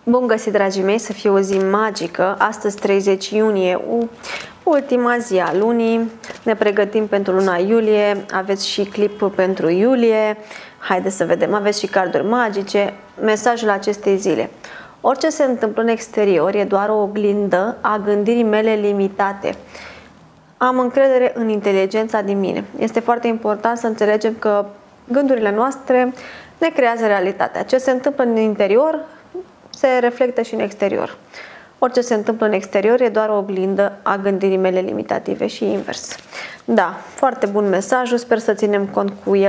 Bun găsit, dragii mei, să fie o zi magică. Astăzi, 30 iunie, ultima zi a lunii. Ne pregătim pentru luna iulie. Aveți și clip pentru iulie. Haideți să vedem. Aveți și carduri magice. Mesajul acestei zile. Orice se întâmplă în exterior e doar o oglindă a gândirii mele limitate. Am încredere în inteligența din mine. Este foarte important să înțelegem că gândurile noastre ne creează realitatea. Ce se întâmplă în interior se reflectă și în exterior. Orice se întâmplă în exterior e doar o oglindă a gândirii mele limitative și invers. Da, foarte bun mesaj, sper să ținem cont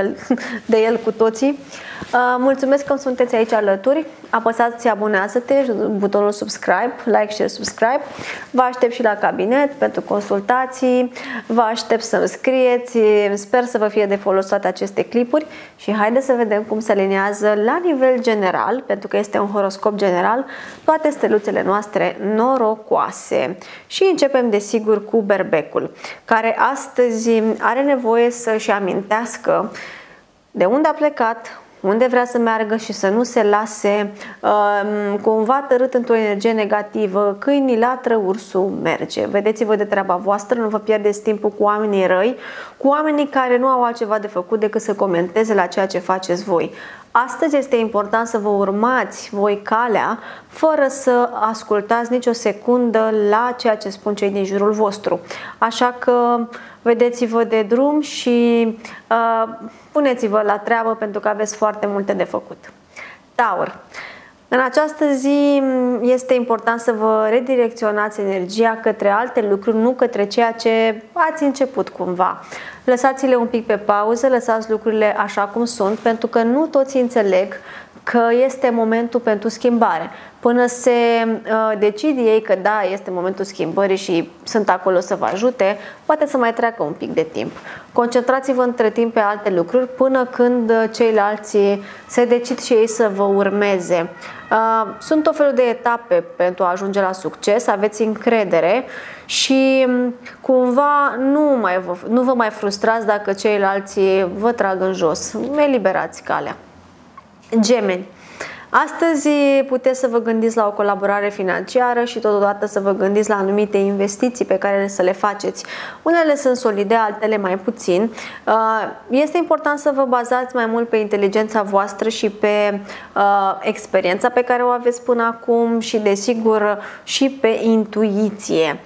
de el cu toții. Mulțumesc că sunteți aici alături. Apăsați abonează-te, butonul subscribe, like, share, subscribe. Vă aștept și la cabinet pentru consultații. Vă aștept să-mi scrieți. Sper să vă fie de folos toate aceste clipuri și haideți să vedem cum se alinează la nivel general, pentru că este un horoscop general, toate steluțele noastre norocoase. Și începem desigur cu berbecul, care astăzi are nevoie să-și amintească de unde a plecat, unde vrea să meargă și să nu se lase cumva tărât într-o energie negativă. Câinii latră, ursul merge. Vedeți-vă de treaba voastră, nu vă pierdeți timpul cu oamenii răi, cu oamenii care nu au altceva de făcut decât să comenteze la ceea ce faceți voi. Astăzi este important să vă urmați voi calea, fără să ascultați nicio secundă la ceea ce spun cei din jurul vostru. Așa că vedeți-vă de drum și puneți-vă la treabă, pentru că aveți foarte multe de făcut. Taur. În această zi este important să vă redirecționați energia către alte lucruri, nu către ceea ce ați început cumva. Lăsați-le un pic pe pauză, lăsați lucrurile așa cum sunt, pentru că nu toți înțeleg că este momentul pentru schimbare. Până se decid ei că da, este momentul schimbării și sunt acolo să vă ajute, poate să mai treacă un pic de timp. Concentrați-vă între timp pe alte lucruri până când ceilalți se decid și ei să vă urmeze. Sunt tot felul de etape pentru a ajunge la succes, aveți încredere și cumva nu vă mai frustrați dacă ceilalți vă trag în jos. Eliberați calea. Gemeni. Astăzi puteți să vă gândiți la o colaborare financiară și totodată să vă gândiți la anumite investiții pe care să le faceți. Unele sunt solide, altele mai puțin. Este important să vă bazați mai mult pe inteligența voastră și pe experiența pe care o aveți până acum și, desigur, și pe intuiție.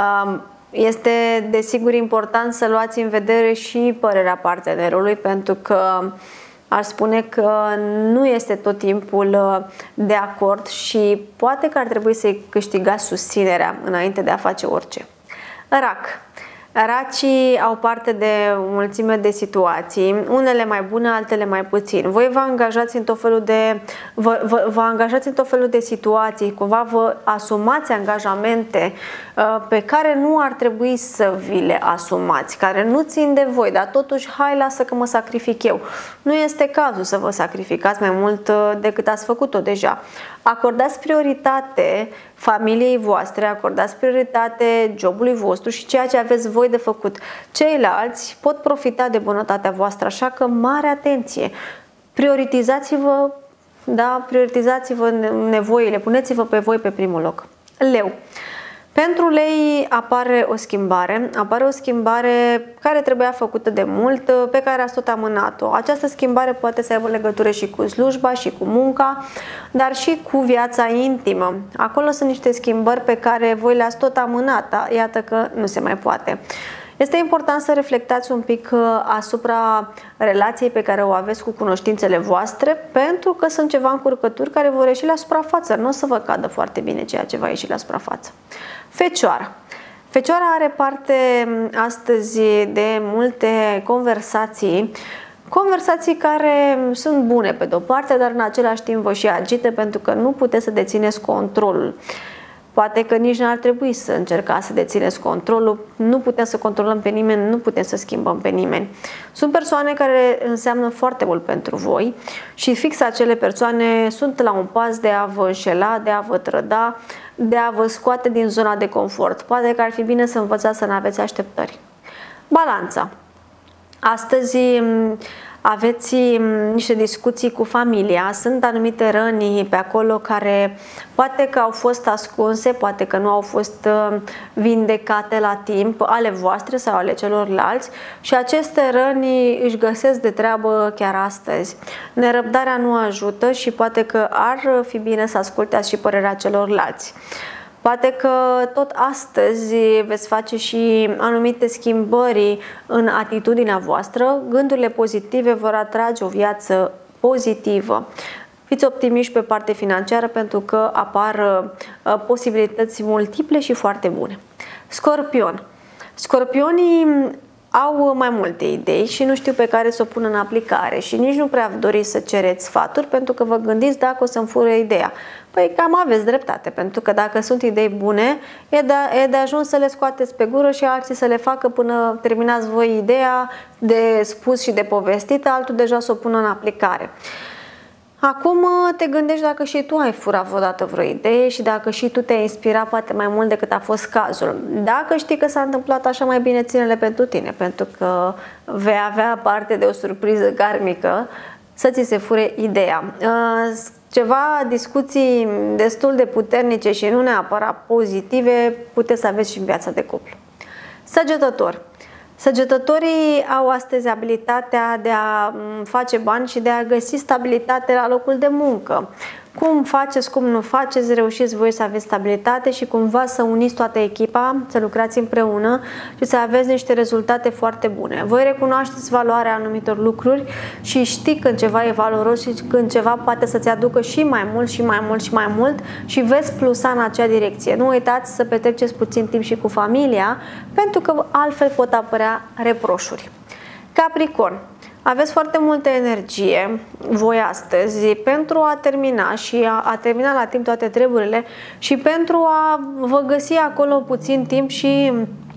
Este, desigur, important să luați în vedere și părerea partenerului, pentru că aș spune că nu este tot timpul de acord și poate că ar trebui să-i câștigați susținerea înainte de a face orice. Rac. Racii au parte de o mulțime de situații, unele mai bune, altele mai puțin. Voi vă angajați în tot felul de angajați în tot felul de situații, cumva vă asumați angajamente pe care nu ar trebui să vi le asumați, care nu țin de voi, dar totuși hai, lasă că mă sacrific eu. Nu este cazul să vă sacrificați mai mult decât ați făcut-o deja. Acordați prioritate familiei voastre, acordați prioritate jobului vostru și ceea ce aveți voi de făcut. Ceilalți pot profita de bunătatea voastră, așa că mare atenție. Prioritizați-vă, da, prioritizați-vă nevoile, puneți-vă pe voi pe primul loc. Leu. Pentru lei apare o schimbare care trebuia făcută de mult, pe care ați tot amânat-o. Această schimbare poate să aibă legătură și cu slujba și cu munca, dar și cu viața intimă. Acolo sunt niște schimbări pe care voi le-ați tot amânat, iată că nu se mai poate. Este important să reflectați un pic asupra relației pe care o aveți cu cunoștințele voastre, pentru că sunt ceva încurcături care vor ieși la suprafață. Nu o să vă cadă foarte bine ceea ce va ieși la suprafață. Fecioara. Fecioara are parte astăzi de multe conversații care sunt bune pe de-o parte, dar în același timp vă și agită, pentru că nu puteți să dețineți controlul. Poate că nici nu ar trebui să încercați să dețineți controlul, nu putem să controlăm pe nimeni, nu putem să schimbăm pe nimeni. Sunt persoane care înseamnă foarte mult pentru voi și fix acele persoane sunt la un pas de a vă înșela, de a vă trăda, de a vă scoate din zona de confort. Poate că ar fi bine să învățați să nu aveți așteptări. Balanța. Astăzi aveți niște discuții cu familia, sunt anumite răni pe acolo care poate că au fost ascunse, poate că nu au fost vindecate la timp, ale voastre sau ale celorlalți, și aceste răni își găsesc de treabă chiar astăzi. Nerăbdarea nu ajută și poate că ar fi bine să ascultați și părerea celorlalți. Poate că tot astăzi veți face și anumite schimbări în atitudinea voastră, gândurile pozitive vor atrage o viață pozitivă. Fiți optimiști pe partea financiară pentru că apar posibilități multiple și foarte bune. Scorpion. Scorpionii au mai multe idei și nu știu pe care să o pună în aplicare și nici nu prea doriți să cereți sfaturi pentru că vă gândiți dacă o să-mi fure ideea. Păi cam aveți dreptate, pentru că dacă sunt idei bune, e de ajuns să le scoateți pe gură și alții să le facă până terminați voi ideea de spus și de povestit, altul deja să o pună în aplicare. Acum te gândești dacă și tu ai furat vreodată vreo idee și dacă și tu te-ai inspirat poate mai mult decât a fost cazul. Dacă știi că s-a întâmplat așa, mai bine ține-le pentru tine, pentru că vei avea parte de o surpriză karmică să ți se fure ideea. Ceva discuții destul de puternice și nu neapărat pozitive puteți să aveți și în viața de cuplu. Săgetător. Săgetătorii au astăzi abilitatea de a face bani și de a găsi stabilitate la locul de muncă. Cum faceți, cum nu faceți, reușiți voi să aveți stabilitate și cumva să uniți toată echipa, să lucrați împreună și să aveți niște rezultate foarte bune. Voi recunoașteți valoarea anumitor lucruri și știi când ceva e valoros și când ceva poate să-ți aducă și mai mult și mai mult și mai mult și veți plusa în acea direcție. Nu uitați să petreceți puțin timp și cu familia, pentru că altfel pot apărea reproșuri. Capricorn. Aveți foarte multă energie voi astăzi pentru a termina și a termina la timp toate treburile și pentru a vă găsi acolo puțin timp și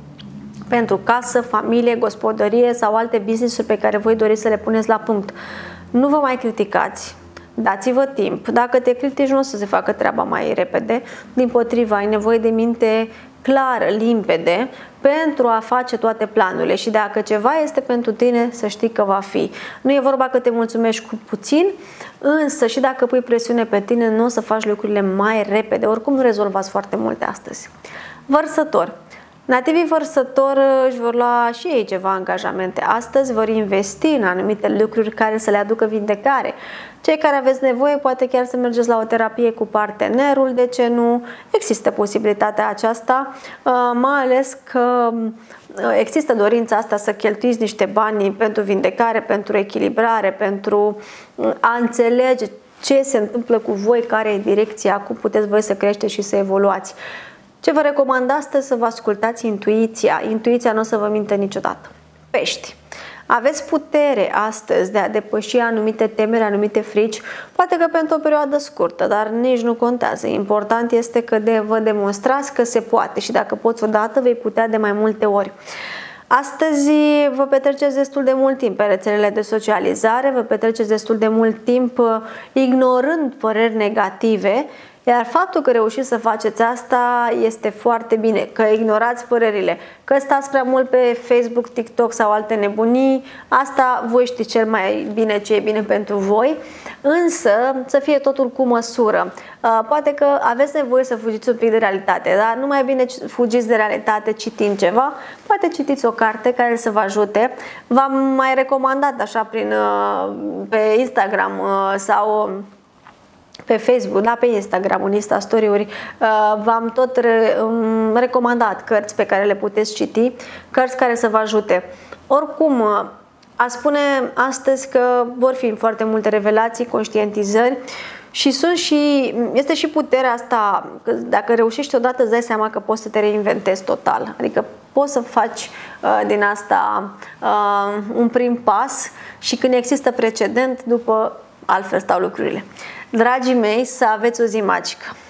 pentru casă, familie, gospodărie sau alte business-uri pe care voi doriți să le puneți la punct. Nu vă mai criticați. Dați-vă timp. Dacă te critici, nu o să se facă treaba mai repede. Dimpotrivă, ai nevoie de minte clară, limpede, pentru a face toate planurile și dacă ceva este pentru tine, să știi că va fi. Nu e vorba că te mulțumești cu puțin, însă și dacă pui presiune pe tine, nu o să faci lucrurile mai repede. Oricum nu rezolvați foarte multe astăzi. Vărsător. Nativii vărsător își vor lua și ei ceva angajamente. Astăzi vor investi în anumite lucruri care să le aducă vindecare. Cei care aveți nevoie, poate chiar să mergeți la o terapie cu partenerul, de ce nu? Există posibilitatea aceasta, mai ales că există dorința asta să cheltuiți niște bani pentru vindecare, pentru echilibrare, pentru a înțelege ce se întâmplă cu voi, care e direcția, cum puteți voi să creșteți și să evoluați. Ce vă recomand astăzi? Să vă ascultați intuiția. Intuiția nu o să vă mintă niciodată. Pești. Aveți putere astăzi de a depăși anumite temeri, anumite frici, poate că pentru o perioadă scurtă, dar nici nu contează. Important este că vă demonstrați că se poate și dacă poți odată, vei putea de mai multe ori. Astăzi vă petreceți destul de mult timp pe rețelele de socializare, vă petreceți destul de mult timp ignorând păreri negative, iar faptul că reușiți să faceți asta este foarte bine, că ignorați părerile, că stați prea mult pe Facebook, TikTok sau alte nebunii, asta voi știți cel mai bine ce e bine pentru voi, însă să fie totul cu măsură. Poate că aveți nevoie să fugiți un pic de realitate, dar nu mai bine fugiți de realitate citind ceva, poate citiți o carte care să vă ajute. V-am mai recomandat așa pe Instagram sau pe Facebook, da, pe Instagram, în Insta Story-uri, v-am tot recomandat cărți pe care le puteți citi, cărți care să vă ajute. Oricum, a spune astăzi că vor fi foarte multe revelații, conștientizări și este și puterea asta, că dacă reușești odată îți dai seama că poți să te reinventezi total, adică poți să faci din asta un prim pas și când există precedent, după altfel stau lucrurile. Dragii mei, să aveți o zi magică!